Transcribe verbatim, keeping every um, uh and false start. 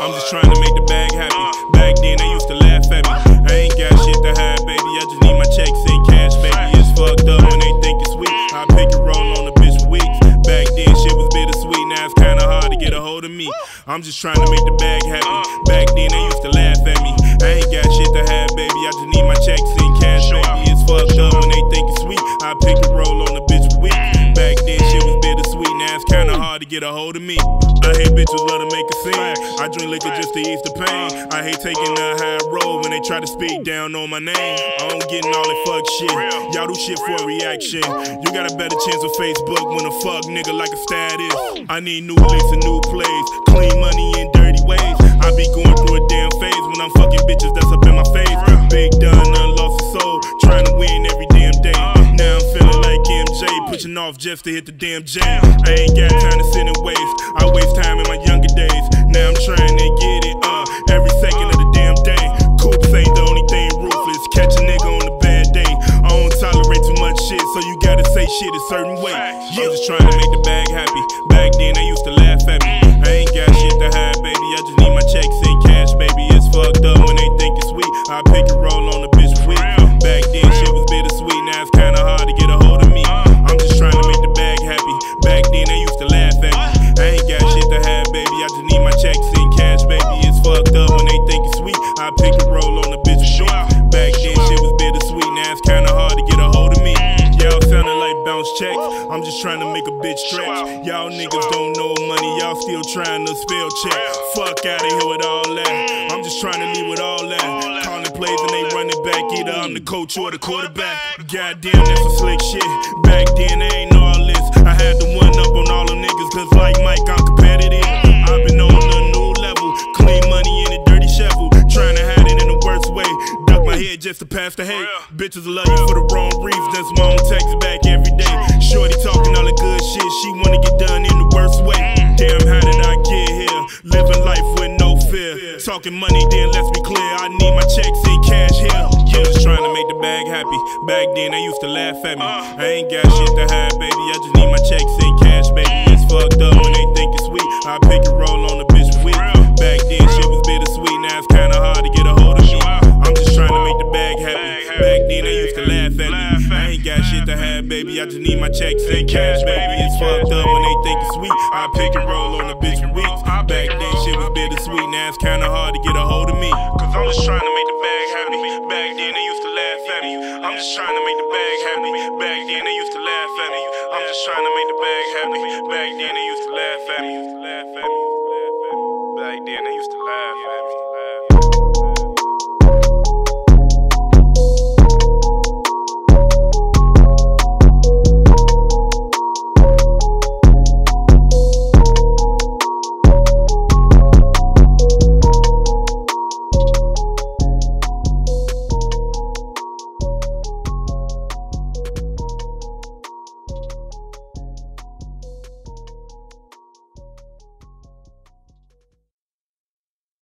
I'm just trying to make the bag happy. Back then they used to laugh at me. I ain't got shit to hide, baby. I just need my checks in cash, baby. It's fucked up when they think it's sweet. I pick and roll on the bitch for weeks. Back then shit was bittersweet. Now it's kinda hard to get a hold of me. I'm just trying to make the bag happy. Back then they used to laugh at me. I ain't got shit to hide, baby. I just need my checks in cash, baby. It's fucked up when they think it's sweet. I pick and roll on the bitch for weeks. Back then shit was bittersweet. Now it's kinda hard to get a hold of me. I hate bitches love to make a scene. I drink liquor just to ease the pain. I hate taking the high road when they try to speak down on my name. I don't get in all that fuck shit. Y'all do shit for a reaction. You got a better chance on Facebook when a fuck nigga like a status. I need new licks and new plays, clean money in dirty ways. I be going through a damn phase when I'm fucking bitches that's up in my face. Big done, none lost a soul, trying to win every damn day. Now I'm feeling like M J, pushing off just to hit the damn jam. I ain't got time to sit and waste. I waste time in my younger days. Now I'm trying to get it uh every second of the damn day. Coops ain't the only thing ruthless. Catch a nigga on a bad day. I don't tolerate too much shit, so you gotta say shit a certain way. I'm just trying to make the bag happy. Back then they used to laugh at me. I ain't got shit to hide, baby. I just need my checks in cash, baby. It's fucked up when they think it's sweet. I pick and roll on the bitch for weeks. Back then shit was bittersweet. Now it's kinda hard to get a hold of me. I'm just trying to make the bag happy. Back then they used to laugh at me. I ain't got shit to hide, baby. I just need my checks in cash, baby. It's fucked up when they think it's sweet. I pick and roll on the bitch for weeks. Back then shit was bittersweet. Now it's kinda hard to get a hold of me. Y'all sounding like bounce checks. I'm just trying to make a bitch stretch. Y'all niggas don't know money. Y'all still trying to spell check. Fuck out of here with all that. I'm just trying to leave with all that. Calling plays and they running back. Either I'm the coach or the quarterback. Goddamn, that's some slick shit. Back then they ain't all this. I had to one up on all them niggas, cause like Mike, I'm competitive. I've been on a new level. Clean money in a dirty shovel. Trying to hide it in the worst way. Duck my head just to pass the hate. Bitches love you for the wrong reasons. That's why I don't text back every day. Shorty talking all the good shit. She wanna get done in the worst way. Damn, how did I get here? Living life with no fear. Talking money, then let's be clear. I need my checks in cash here. I'm just trying to make the bag happy. Back then they used to laugh at me. I ain't got shit to hide, baby. I just need my checks in cash, baby. It's fucked up when they think it's sweet. I pick and roll on the bitch for weeks. Back then shit was bittersweet. Now it's kinda hard to get a hold of me. I'm just trying to make the bag happy. Back then they used to laugh at me. I ain't got shit to hide, baby. I just need my checks in cash, baby. It's fucked up when they think it's sweet. I pick and roll on the bitch for weeks. Back then shit was bittersweet. Now it's kinda hard to get a hold of me. Cause I'm just trying to make the bag happy. Back then they used to laugh at me. I'm just trying to make the bag happy. Back then they used to laugh at me. I'm just trying to make the bag happy. Back then they used to laugh at me. Back then they used to laugh at me.